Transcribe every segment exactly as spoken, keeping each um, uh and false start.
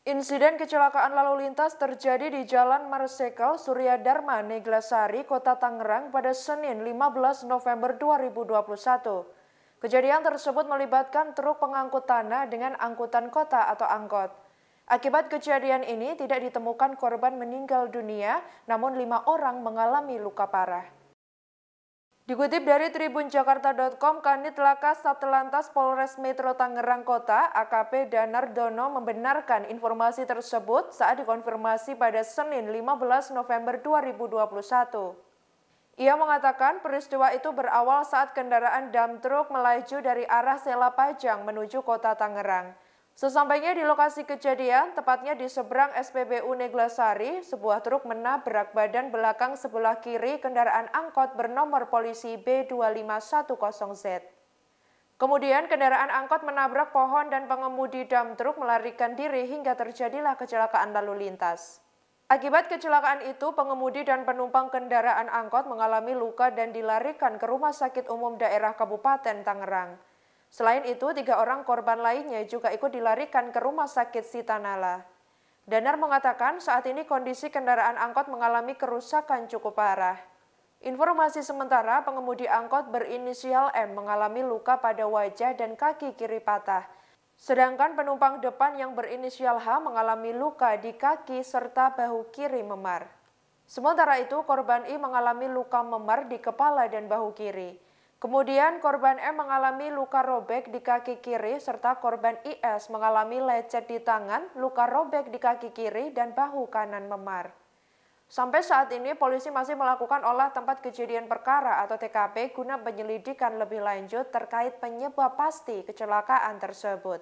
Insiden kecelakaan lalu lintas terjadi di Jalan Marsekel Surya Dharma Neglasari, Kota Tangerang pada Senin lima belas November dua ribu dua puluh satu. Kejadian tersebut melibatkan truk pengangkut tanah dengan angkutan kota atau angkot. Akibat kejadian ini tidak ditemukan korban meninggal dunia, namun lima orang mengalami luka parah. Dikutip dari tribun jakarta titik com, Kanit Laka Satlantas Polres Metro Tangerang Kota, A K P Danar Dono membenarkan informasi tersebut saat dikonfirmasi pada Senin lima belas November dua ribu dua puluh satu. Ia mengatakan peristiwa itu berawal saat kendaraan dump truk melaju dari arah Selapajang menuju Kota Tangerang. Sesampainya di lokasi kejadian, tepatnya di seberang S P B U Neglasari, sebuah truk menabrak badan belakang sebelah kiri kendaraan angkot bernomor polisi B dua lima satu nol Z. Kemudian kendaraan angkot menabrak pohon dan pengemudi dump truk melarikan diri hingga terjadilah kecelakaan lalu lintas. Akibat kecelakaan itu, pengemudi dan penumpang kendaraan angkot mengalami luka dan dilarikan ke Rumah Sakit Umum Daerah Kabupaten Tangerang. Selain itu, tiga orang korban lainnya juga ikut dilarikan ke Rumah Sakit Sitanala. Danar mengatakan saat ini kondisi kendaraan angkot mengalami kerusakan cukup parah. Informasi sementara, pengemudi angkot berinisial M mengalami luka pada wajah dan kaki kiri patah. Sedangkan penumpang depan yang berinisial H mengalami luka di kaki serta bahu kiri memar. Sementara itu, korban I mengalami luka memar di kepala dan bahu kiri. Kemudian korban M mengalami luka robek di kaki kiri serta korban I S mengalami lecet di tangan, luka robek di kaki kiri dan bahu kanan memar. Sampai saat ini polisi masih melakukan olah tempat kejadian perkara atau T K P guna penyelidikan lebih lanjut terkait penyebab pasti kecelakaan tersebut.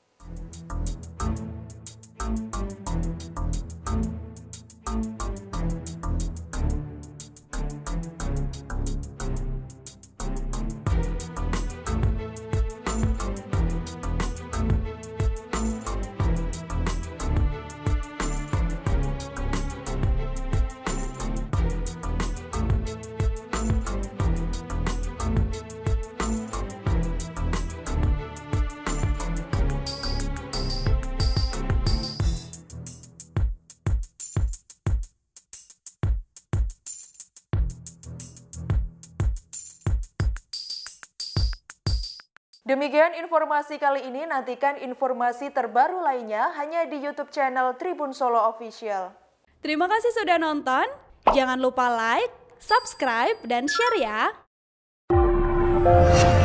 Demikian informasi kali ini, nantikan informasi terbaru lainnya hanya di YouTube channel Tribun Solo Official. Terima kasih sudah nonton, jangan lupa like, subscribe, dan share ya!